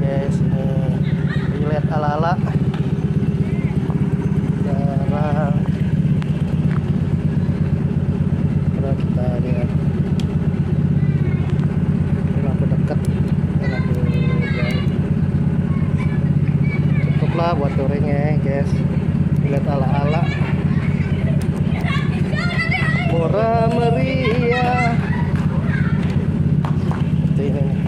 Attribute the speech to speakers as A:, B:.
A: guys. Ini lihat ala-ala jarang. Coba kita lihat. Ini lampu dekat, lampu jauh. Cukuplah buat touringnya guys. Lihat ala-ala murah meriah seperti ini.